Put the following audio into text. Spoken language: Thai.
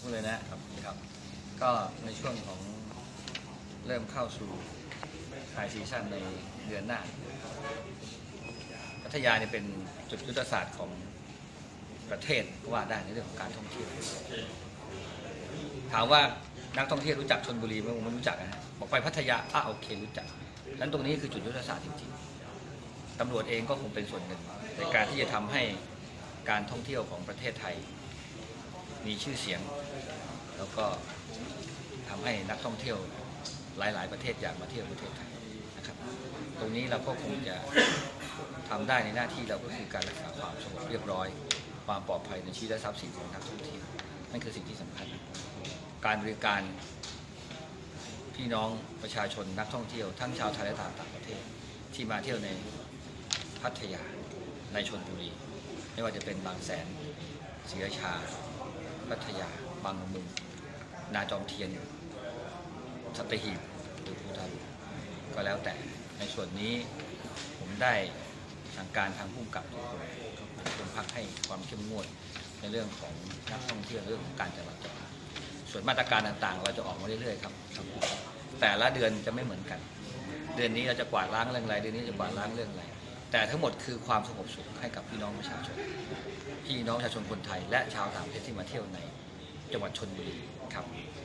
พูดเลยนะครับก็ในช่วงของเริ่มเข้าสู่ไฮซีซั่นในเดือนหน้าพัทยาเนี่ยเป็นจุดยุทธศาสตร์ของประเทศว่าได้ในเรื่องของการท่องเที่ยวถามว่านักท่องเที่ยวรู้จักชลบุรีไหมผมไม่รู้จักนะบอกไปพัทยาโอเครู้จักนั้นตรงนี้คือจุดยุทธศาสตร์จริงๆตำรวจเองก็คงเป็นส่วนหนึ่งในการที่จะทำให้การท่องเที่ยวของประเทศไทยมีชื่อเสียงแล้วก็ทำให้นักท่องเที่ยวหลายๆประเทศอยากมาเที่ยวประเทศไทยนะครับตรงนี้เราก็คงจะทำได้ในหน้าที่เราก็คือการรักษาความสงบเรียบร้อยความปลอดภัยในชีวิตและทรัพย์สินของนักท่องเที่ยวนั่นคือสิ่งที่สำคัญการบริการพี่น้องประชาชนนักท่องเที่ยวทั้งชาวไทยและต่างประเทศที่มาเที่ยวในพัทยาในชลบุรีไม่ว่าจะเป็นบางแสนศรีราชาพัทยาบางละมุงนาจอมเทียนสัตหีบหรือภูทับก็แล้วแต่ในส่วนนี้ผมได้สั่งการทางผู้กำกับทุกคนโรงพักให้ความเข้มงวดในเรื่องของนักท่องเที่ยวเรื่องของการจราจรส่วนมาตรการต่างๆเราจะออกมาเรื่อยๆครับแต่ละเดือนจะไม่เหมือนกันเดือนนี้เราจะกวาดล้างเรื่องอะไรเดือนนี้จะกวาดล้างเรื่องอะไรแต่ทั้งหมดคือความสงบสุขให้กับพี่น้องประชาชนคนไทยและชาวต่างประเทศที่มาเที่ยวในจังหวัดชลบุรีครับ